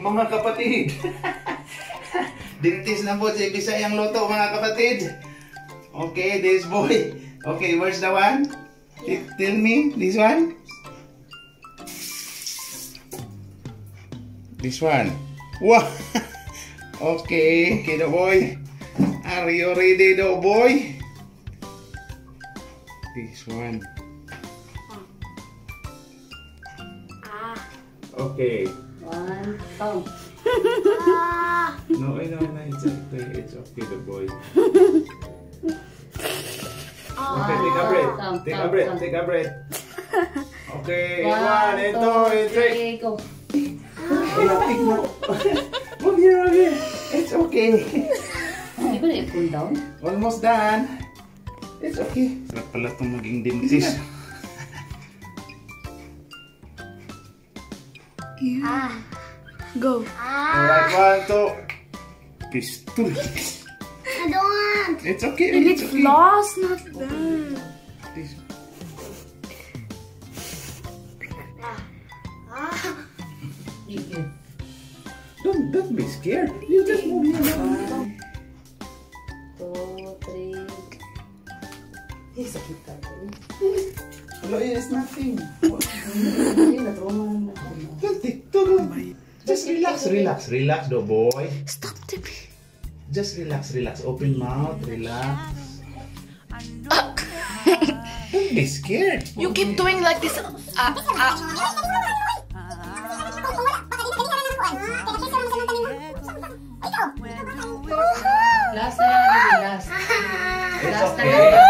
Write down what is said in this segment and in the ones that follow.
mga kapatid. Dentist na po si Bisayang Luto mga kapatid. Okay, this boy. Okay, where's the one? Tell me, this one? This one. Wow. Okay, okay, the boy. Are you ready, the boy? This one. Okay. One, count. No, it's okay. It's okay, the boy. Okay, take a breath. Take a breath. Take a breath. Okay, one, and two, and three. Go. Move here. It's okay. Di ba na-cool down? Almost done. It's okay. Sarap pala itong maging dentist. Go. Alright, one, two. Pistol. I don't want. It's okay. You need It's okay. floss, not that. This. Sige. Don't be scared. You just move your mouth. 2, 3. Sakit ka. Hello, it's nothing. Hindi, na-trauma naman. Just relax, the boy. Stop tipping. Just relax. Open mouth, relax. Don't be scared. You keep doing like this. Last na lang, baby, last. It's Last na okay. lang.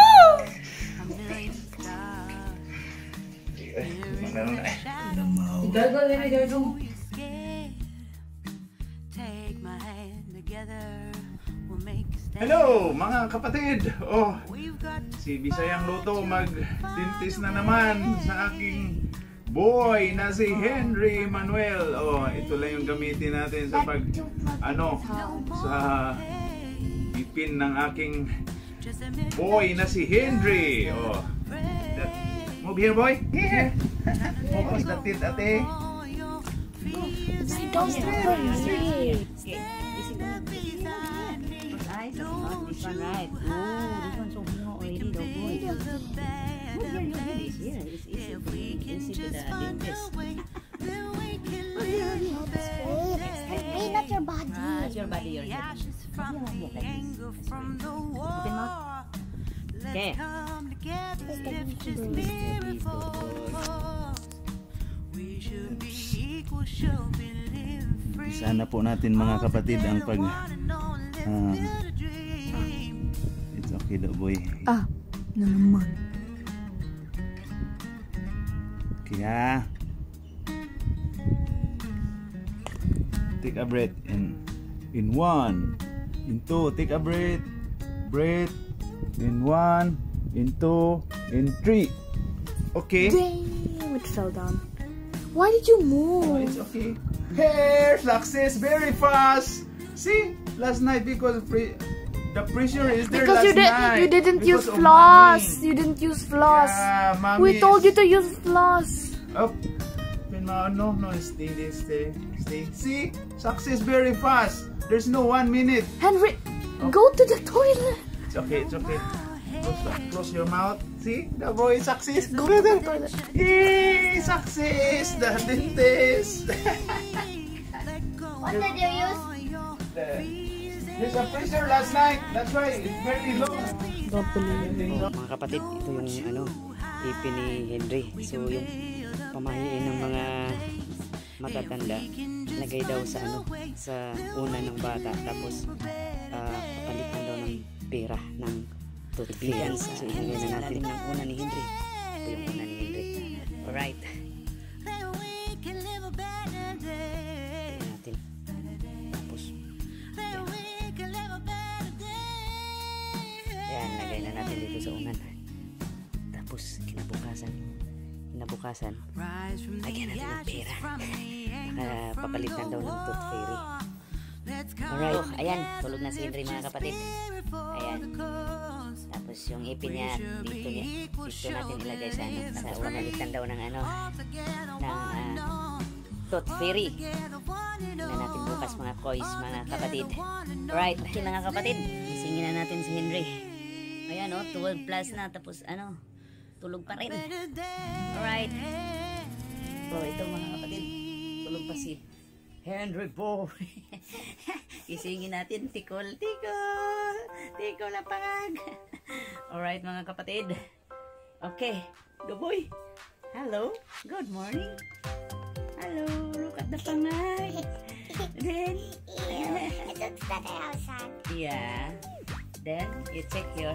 Gargle, baby, gargle. Hello mga kapatid. Oh, si Bisayang Luto mag-dentist na naman sa aking boy na si Henry Manuel. Oh, ito lang yung gamitin natin sa sa ipin ng aking boy na si Henry. Oh, move here, boy. Here. Focus the teeth, ate. Don't stop. This one, right? Oh, this one's so big already, though, boy. It's here. It's easy to the dentist. Hey, not your body. It's your body, your head. Like this. Open mouth. Okay. Sana po natin mga kapatid ang pag it's okay daw, boy. Na naman. Kaya take a breath in 1, in 2, take a breath in 1, in 2, in 3. Okay. Damn, it fell down. Why did you Oh, move? it's okay. Hair success very fast. See, last night because the pressure is there Because last night. you didn't because use of floss. mommy. You didn't use floss. Yeah, mommy. We told you to use floss. Oh, no, stay. See, success very fast. There's no 1 minute. Henry, go to the toilet. It's okay. Close your mouth. See, the boy success. Go to the toilet. Yay, success, the dentist. What did you use? There's a pressure last night. That's why it's very low. Don't believe me. Mga kapatid, ito yung ipin ni Henry. So yung pamahiin ng mga matatanda, lagay daw sa sa una ng bata, tapos papalitan daw ng pera ng toothpick. So ilagay na natin ng una ni Henry. Ito yung una ni Henry. Alright. Natin. Tapos yan, lagay na natin dito sa unan. Tapos kinabukasan, lagyan natin ng pera. Papalitan daw ng tooth fairy. Alright, ayan, tulog na si Henry mga kapatid. Ayan. Tapos yung ipin niya, dito natin ilagay sa sa palitan daw ng Tooth Fairy. Tingnan natin bukas mga kois, mga kapatid. Right, mga kapatid, isingin na natin si Henry. Ayan, 12 plus na, tapos tulog pa rin. Alright. Ito mga kapatid, tulog pa si Henry boy. Isingin natin, tikol na pangag. Alright mga kapatid. Okay, go boy. Hello, good morning. Hello, look at the pangag. Then, It's better outside. yeah. Then you check your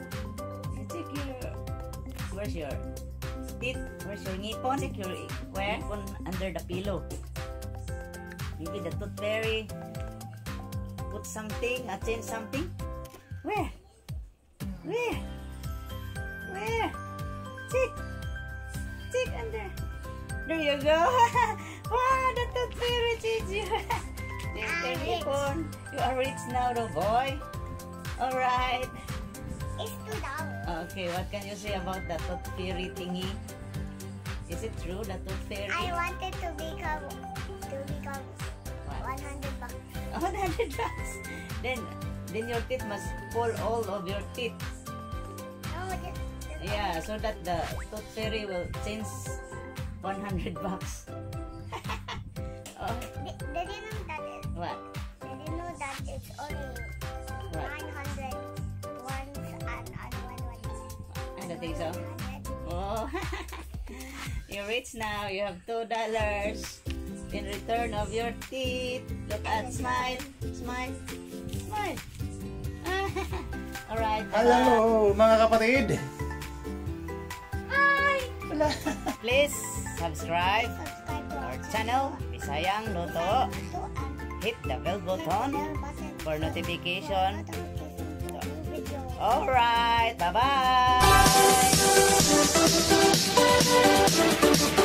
where's your teeth? Where's your ngipon? Check your ngipon under the pillow. Maybe the Tooth Fairy put something, change something. Where? Check under. There you go. Wow, the Tooth Fairy changed you. You are rich now, the boy. Alright. It's too down. Okay, what can you say about the Tooth Fairy thingy? Is it true, the Tooth Fairy? I wanted to become What? 100 bucks. 100 bucks. Then your teeth must pull all of your teeth. No, just Yeah, so that the Tooth Fairy will change 100 bucks. Oh, they didn't know that what? they didn't know that it's only What? 900 ones and one. I don't think so. 100. Oh, you're rich now. You have $2 in return of your teeth. Look at, smile. Alright. Hello mga kapatid. Please subscribe Subscribe to our channel, Bisayang Luto. Hit the bell button for notification. Alright, bye-bye.